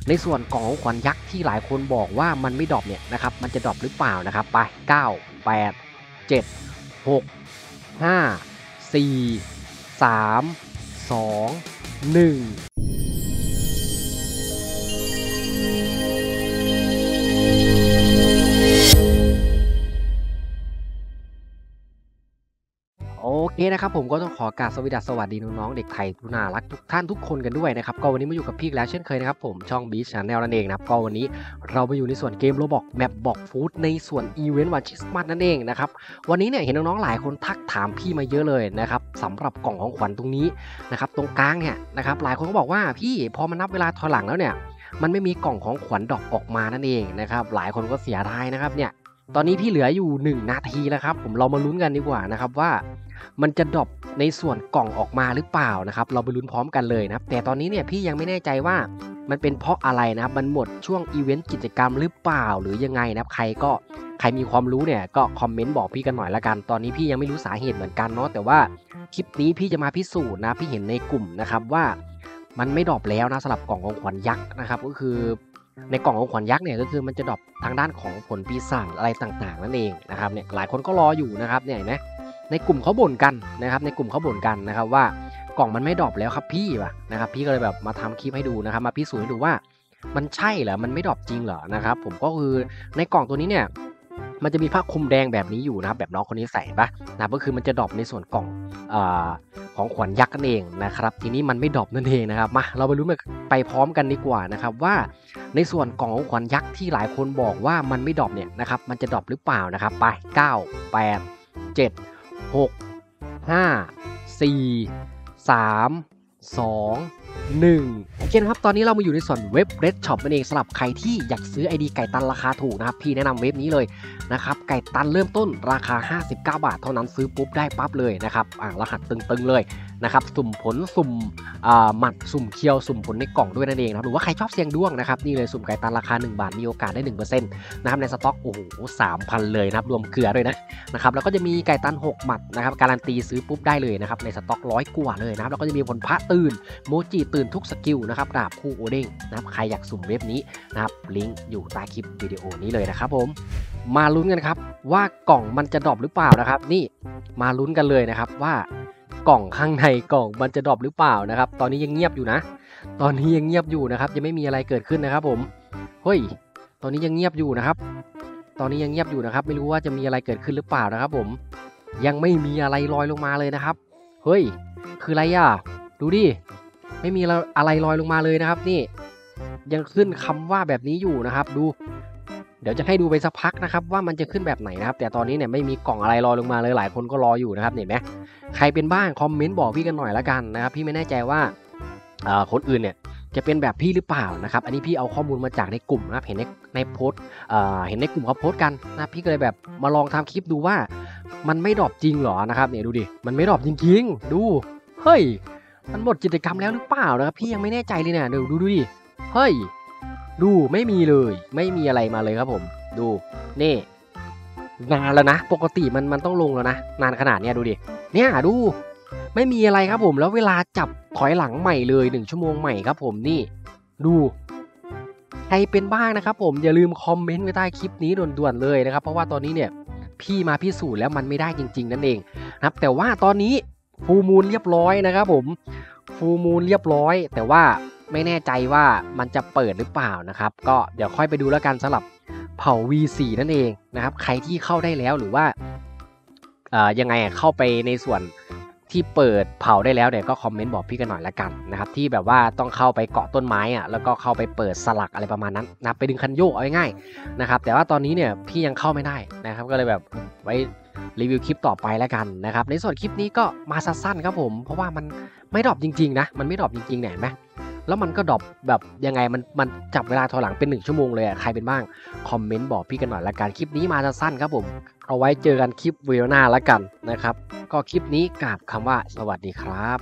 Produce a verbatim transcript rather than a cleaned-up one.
ในส่วนกล่องของขวัญยักษ์ที่หลายคนบอกว่ามันไม่ดรอปเนี่ยนะครับมันจะดรอปหรือเปล่านะครับไปเก้า แปด เจ็ด หก ห้า สี่ สาม สอง หนึ่งโอเคนะครับผมก็ต้องขอกราบสวัสดีน้องๆเด็กไทยทุกน่ารักทุกท่านทุกคนกันด้วยนะครับก็วันนี้มาอยู่กับพี่แล้วเช่นเคยนะครับผมช่อง Beast Channel นั่นเองนะครับก็วันนี้เรามาอยู่ในส่วนเกม Roblox Map บอกฟู้ดในส่วนอีเวนต์วันคริสต์มาสนั่นเองนะครับวันนี้เนี่ยเห็นน้องๆหลายคนทักถามพี่มาเยอะเลยนะครับสำหรับกล่องของขวัญตรงนี้นะครับตรงกลางเนี่ยนะครับหลายคนก็บอกว่าพี่พอมันนับเวลาถอยหลังแล้วเนี่ยมันไม่มีกล่องของขวัญดรอปออกมานั่นเองนะครับหลายคนก็เสียดายนะครับเนี่ยตอนนี้พี่เหลืออยู่หนึ่งนาทีแล้วครับผมเรามาลุ้นกันดีกว่านะครับว่ามันจะดรอปในส่วนกล่องออกมาหรือเปล่านะครับเราไปลุ้นพร้อมกันเลยนะครับแต่ตอนนี้เนี่ยพี่ยังไม่แน่ใจว่ามันเป็นเพราะอะไรนะครับมันหมดช่วงอีเวนต์กิจกรรมหรือเปล่าหรือยังไงนะครับใครก็ใครมีความรู้เนี่ยก็คอมเมนต์บอกพี่กันหน่อยละกันตอนนี้พี่ยังไม่รู้สาเหตุเหมือนกันเนาะแต่ว่าคลิปนี้พี่จะมาพิสูจน์นะพี่เห็นในกลุ่มนะครับว่ามันไม่ดรอปแล้วนะสำหรับกล่องของขวัญยักษ์นะครับก็คือในกล่องของขวัญยักษ์เนี่ยก็คือมันจะดรอปทางด้านของผลปีศาจอะไรต่างๆนั่นเองนะครับเนี่ยหลายคนก็รออยู่นะครับเนี่ยเห็นไหมในกลุ่มเขาบ่นกันนะครับในกลุ่มเขาบ่นกันนะครับว่ากล่องมันไม่ดรอปแล้วครับพี่ว่ะนะครับพี่ก็เลยแบบมาทำคลิปให้ดูนะครับมาพิสูจน์ให้ดูว่ามันใช่เหรอมันไม่ดรอปจริงเหรอนะครับผมก็คือในกล่องตัวนี้เนี่ยมันจะมีผ้าคลุมแดงแบบนี้อยู่นะครับแบบน้องคนนี้ใส่ปะนะก็คือมันจะดรอปในส่วนกล่องอ่าของขวัญยักษ์นั่นเองนะครับทีนี้มันไม่ดรอปนั่นเองนะครับมาเราไปรู้ไปพร้อมกันดีกว่านะครับว่าในส่วนกล่องของขวัญยักษ์ที่หลายคนบอกว่ามันไม่ดรอปเนี่ยนะครับมันจะดรอปหรือเปล่านะครับไปเก้า แปด เจ็ด หก ห้า สี่ สาม สอง หนึ่งโอเคนะครับตอนนี้เรามาอยู่ในส่วนเว็บ Red Shop นั่นเองสำหรับใครที่อยากซื้อ ไอ ดี ไก่ตันราคาถูกนะครับพี่แนะนำเว็บนี้เลยนะครับไก่ตันเริ่มต้นราคาห้าสิบเก้าบาทเท่านั้นซื้อปุ๊บได้ปั๊บเลยนะครับอ่ารหัสตึงๆเลยนะครับสุ่มผลสุ่มหมัดสุ่มเคียวสุ่มผลในกล่องด้วยนั่นเองนะครับหรือว่าใครชอบเสี่ยงดวงนะครับนี่เลยสุ่มไก่ตันราคาหนึ่งบาทมีโอกาสได้ หนึ่งเปอร์เซ็นต์ นะครับในสต็อกโอ้โห สามพัน เลยนะครับรวมเกลือด้วยนะนะครับแล้วก็จะมีไก่ตันหกหมัดนะครับการันตีซื้อปุ๊บได้เลยนะครับในสต็อกร้อยกว่าเลยนะครับแล้วก็จะมีผลพระตื่นโมจิตื่นทุกสกิลนะครับดาบคู่โอเด้งนะครับใครอยากสุ่มเว็บนี้นะครับลิงก์อยู่ใต้คลิปวิดีโอนี้เลยนะครับผมมาลุ้นกันครับว่ากล่องมันจะดรอปหรือเปล่านะครับนี่มาลุ้นกันเลยนะครับว่ากล่องข้างในกล่องมันจะดรอปหรือเปล่านะครับตอนนี้ยังเงียบอยู่นะตอนนี้ยังเงียบอยู่นะครับยังไม่มีอะไรเกิดขึ้นนะครับผมเฮ้ยตอนนี้ยังเงียบอยู่นะครับตอนนี้ยังเงียบอยู่นะครับไม่รู้ว่าจะมีอะไรเกิดขึ้นหรือเปล่านะครับผมยังไม่มีอะไรลอยลงมาเลยนะครับเฮ้ยคืออะไรอ่ะดูดิไม่มีอะไรลอยลงมาเลยนะครับนี่ยังขึ้นคำว่าแบบนี้อยู่นะครับดูเดี๋ยวจะให้ดูไปสักพักนะครับว่ามันจะขึ้นแบบไหนนะครับแต่ตอนนี้เนี่ยไม่มีกล่องอะไรลอยลงมาเลยหลายคนก็รออยู่นะครับเห็นไหมใครเป็นบ้างคอมเมนต์บอกพี่กันหน่อยละกันนะครับพี่ไม่แน่ใจว่าคนอื่นเนี่ยจะเป็นแบบพี่หรือเปล่านะครับอันนี้พี่เอาข้อมูลมาจากในกลุ่มนะครับเห็นในในโพสต์เห็นในกลุ่มเขาโพสต์กันนะพี่ก็เลยแบบมาลองทำคลิปดูว่ามันไม่ดรอปจริงหรอนะครับเนี่ยดูดิมันไม่ดรอปจริงๆดูเฮ้ยมันหมดกิจกรรมแล้วหรือเปล่านะครับพี่ยังไม่แน่ใจเลยเนี่ยดูดูดูดิเฮ้ยดูไม่มีเลยไม่มีอะไรมาเลยครับผมดูนี่นานแล้วนะปกติมันมันต้องลงแล้วนะนานขนาดเนี้ยดูดิเนี่ยดูไม่มีอะไรครับผมแล้วเวลาจับถอยหลังใหม่เลยหนึ่งชั่วโมงใหม่ครับผมนี่ดูใครเป็นบ้างนะครับผมอย่าลืมคอมเมนต์ไว้ใต้คลิปนี้ด่วนๆเลยนะครับเพราะว่าตอนนี้เนี่ยพี่มาพิสูจน์แล้วมันไม่ได้จริงๆนั่นเองนะครับแต่ว่าตอนนี้ฟูลมูนเรียบร้อยนะครับผมฟูลมูนเรียบร้อยแต่ว่าไม่แน่ใจว่ามันจะเปิดหรือเปล่านะครับก็เดี๋ยวค่อยไปดูแล้วกันสำหรับเผ่า วี โฟร์ นั่นเองนะครับใครที่เข้าได้แล้วหรือว่าเอ่อยังไงเข้าไปในส่วนที่เปิดเผาได้แล้วเนี่ยก็คอมเมนต์บอกพี่กันหน่อยละกันนะครับที่แบบว่าต้องเข้าไปเกาะต้นไม้อ่ะแล้วก็เข้าไปเปิดสลักอะไรประมาณนั้นนะไปดึงคันโยกเอาง่ายๆนะครับแต่ว่าตอนนี้เนี่ยพี่ยังเข้าไม่ได้นะครับก็เลยแบบไว้รีวิวคลิปต่อไปแล้วกันนะครับในส่วนคลิปนี้ก็มาสั้นๆครับผมเพราะว่ามันไม่ดรอปจริงๆนะมันไม่ดรอปจริงๆเนี่ยเห็นไหมแล้วมันก็ดรอปแบบยังไงมันมันจับเวลาถอยหลังเป็นหนึ่งชั่วโมงเลยอ่ะใครเป็นบ้างคอมเมนต์บอกพี่กันหน่อยละกันคลิปนี้มาสั้นๆครับผมเอาไว้เจอกันคลิปวิดีโอหน้าละกันนะครับก็คลิปนี้กราบคำว่าสวัสดีครับ